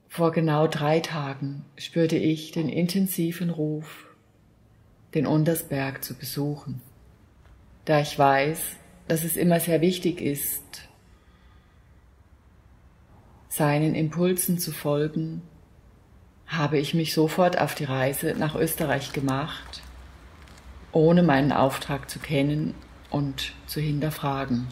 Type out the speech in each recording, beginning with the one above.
Vor genau 3 Tagen spürte ich den intensiven Ruf, den Untersberg zu besuchen. Da ich weiß, dass es immer sehr wichtig ist, seinen Impulsen zu folgen, habe ich mich sofort auf die Reise nach Österreich gemacht, ohne meinen Auftrag zu kennen und zu hinterfragen.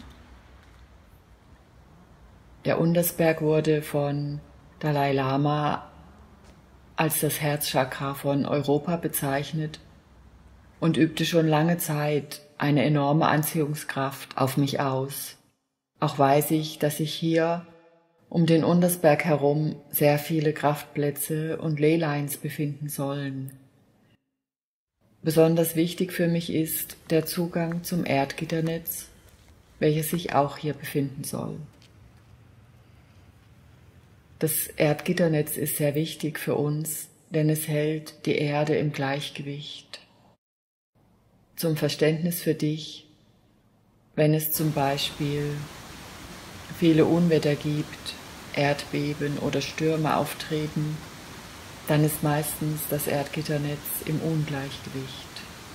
Der Untersberg wurde von Dalai Lama als das Herzchakra von Europa bezeichnet und übte schon lange Zeit eine enorme Anziehungskraft auf mich aus. Auch weiß ich, dass sich hier um den Untersberg herum sehr viele Kraftplätze und Leylines befinden sollen. Besonders wichtig für mich ist der Zugang zum Erdgitternetz, welches sich auch hier befinden soll. Das Erdgitternetz ist sehr wichtig für uns, denn es hält die Erde im Gleichgewicht. Zum Verständnis für dich, wenn es zum Beispiel viele Unwetter gibt, Erdbeben oder Stürme auftreten, dann ist meistens das Erdgitternetz im Ungleichgewicht.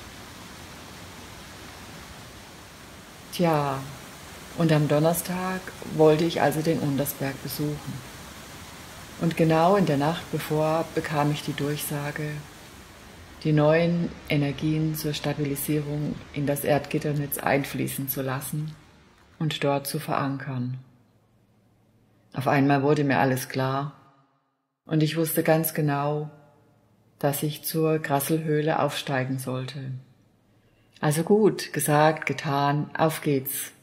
Tja, und am Donnerstag wollte ich also den Untersberg besuchen. Und genau in der Nacht bevor bekam ich die Durchsage, die neuen Energien zur Stabilisierung in das Erdgitternetz einfließen zu lassen und dort zu verankern. Auf einmal wurde mir alles klar und ich wusste ganz genau, dass ich zur Grasselhöhle aufsteigen sollte. Also gut, gesagt, getan, auf geht's.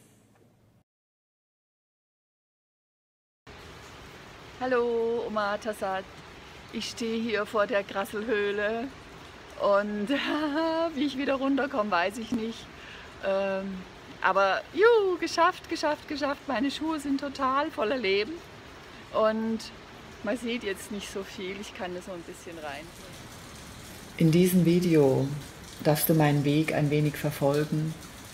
Hallo, Oma Tassat. Ich stehe hier vor der Grasselhöhle und wie ich wieder runterkomme, weiß ich nicht. Aber geschafft. Meine Schuhe sind total voller Leben und man sieht jetzt nicht so viel. Ich kann da so ein bisschen rein. In diesem Video darfst du meinen Weg ein wenig verfolgen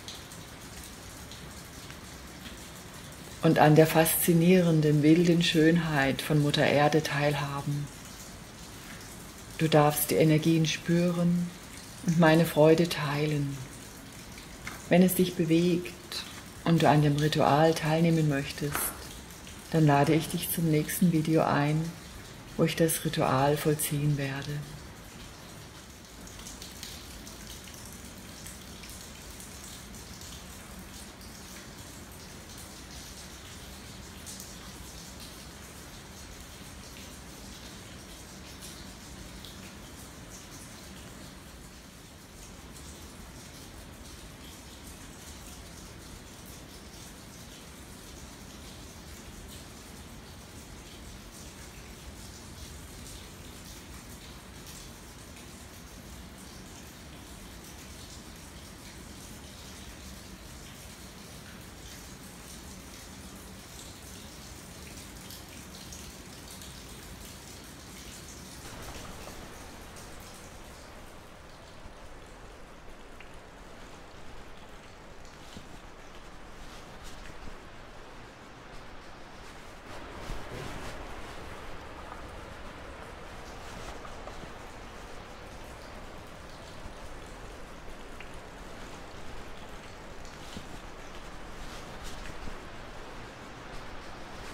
und an der faszinierenden, wilden Schönheit von Mutter Erde teilhaben. Du darfst die Energien spüren und meine Freude teilen. Wenn es dich bewegt und du an dem Ritual teilnehmen möchtest, dann lade ich dich zum nächsten Video ein, wo ich das Ritual vollziehen werde.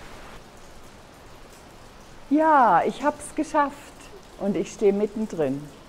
Ja, ich habe es geschafft und ich stehe mittendrin.